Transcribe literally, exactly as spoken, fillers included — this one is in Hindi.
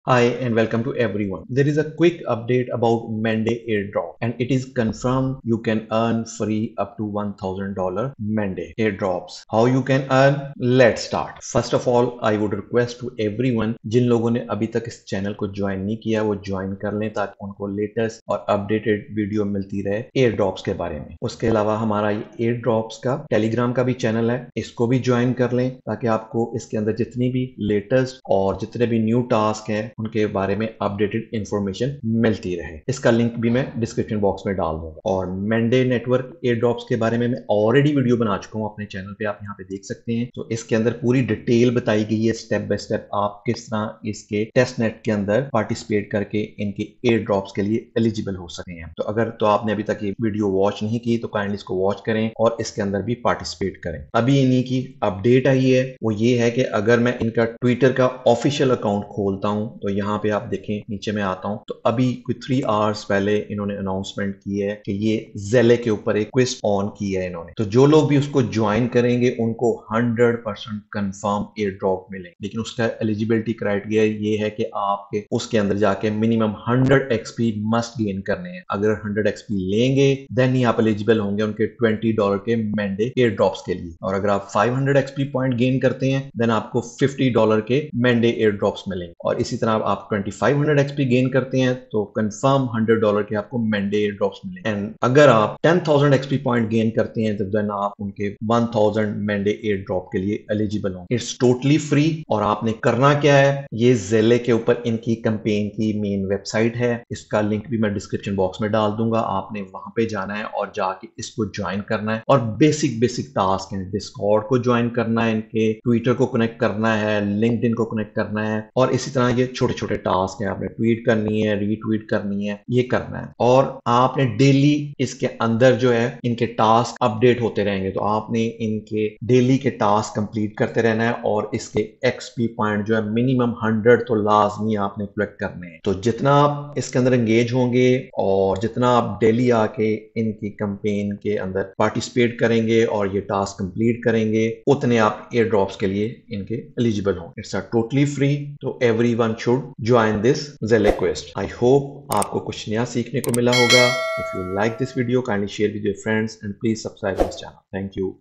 Hi and welcome to everyone. There is a quick update about Monday airdrop and it is confirmed you can earn free up to one thousand dollars Monday airdrops. How you can earn? Let's start. First of all, I would request to everyone जिन लोगों ने अभी तक इस चैनल को ज्वाइन नहीं किया वो ज्वाइन कर लें ताकि उनको लेटेस्ट और अपडेटेड वीडियो मिलती रहे एयर ड्रॉप्स के बारे में। उसके अलावा हमारा ये एयर ड्रॉप्स का टेलीग्राम का भी चैनल है, इसको भी ज्वाइन कर लें ताकि आपको इसके अंदर जितनी भी लेटेस्ट और जितने भी न्यू टास्क हैं उनके बारे में अपडेटेड इंफॉर्मेशन मिलती रहे। इसका लिंक भी मैं डिस्क्रिप्शन बॉक्स में डाल दूंगा। और मंडे नेटवर्क एयर ड्रॉप्स के बारे में मैं ऑलरेडी वीडियो बना चुका हूं अपने चैनल पे, आप यहाँ पे देख सकते हैं। तो इसके अंदर पूरी डिटेल बताई गई है स्टेप बाय स्टेप आप किस तरह इसके टेस्ट नेट के अंदर पार्टिसिपेट करके इनके एयर ड्रॉप्स के लिए एलिजिबल हो सकते हैं। तो अगर तो आपने अभी तक ये वीडियो वॉच नहीं की तो काइंडली इसको वॉच करें और इसके अंदर भी पार्टिसिपेट करें। अभी इन्हीं की अपडेट आई है, वो ये है कि अगर मैं इनका ट्विटर का ऑफिशियल अकाउंट खोलता हूं तो यहाँ पे आप देखें, नीचे में आता हूं तो अभी कोई थ्री आवर्स पहले इन्होंने अनाउंसमेंट की है कि ये ज़ेले के ऊपर एक क्विज ऑन की है इन्होंने। तो जो लोग भी उसको ज्वाइन करेंगे उनको hundred percent confirm air drop मिलेंगे, लेकिन उसका एलिजिबिलिटी क्राइटेरिया ये है कि आपके उसके अंदर जाके minimum hundred XP must gain करने हैं। अगर हंड्रेड एक्सपी लेंगे देन ही आप एलिजिबल होंगे उनके ट्वेंटी डॉलर के मंडे एयर ड्रॉप्स के लिए। और अगर आप five hundred XP point gain करते हैं देन आपको फिफ्टी डॉलर के मंडे एयर ड्रॉप्स मिलेंगे। और इसी तरह आप twenty five hundred XP gain करते हैं तो कंफर्म हंड्रेड डॉलर के आपको मंडे एयर ड्रॉप्स मिलेंगे। एंड अगर आप ten thousand XP point gain करते हैं तो देन आप उनके one thousand Monday air drop के लिए एलिजिबल होंगे। इट्स टोटली फ्री और आपने करना क्या है, ये ज़ेले के ऊपर इनकी कैंपेन की मेन वेबसाइट है, इसका लिंक भी मैं डिस्क्रिप्शन बॉक्स में डाल दूंगा। आपने वहां पे जाना है और जाके इसको ज्वाइन करना है और बेसिक बेसिक टास्क हैं, डिस्कॉर्ड को ज्वाइन करना है, इनके ट्विटर को कनेक्ट करना है, लिंक्डइन को कनेक्ट करना है और इसी तरह ये छोटे छोटे टास्क हैं, आपने ट्वीट करनी है, रीट्वीट करनी है, ये करना है। और आपने डेली इसके अंदर जो है इनके टास्क अपडेट होते रहेंगे तो आपने इनके डेली के टास्क कंप्लीट करते रहना है और इसके एक्सपी पॉइंट जो है मिनिमम हंड्रेड तो लाजमी आपने कलेक्ट करने हैं। तो जितना आप इसके अंदर एंगेज होंगे और जितना आप डेली आके इनकी कैंपेन के अंदर पार्टिसिपेट करेंगे और ये टास्क कंप्लीट करेंगे उतने आप एयर ड्रॉप्स के लिए इनके एलिजिबल होंगे। इट्स अ टोटली फ्री, तो everyone should join this Zealy quest. I hope आपको कुछ नया सीखने को मिला होगा। If you like this video kindly share with your friends and please subscribe this channel. Thank you.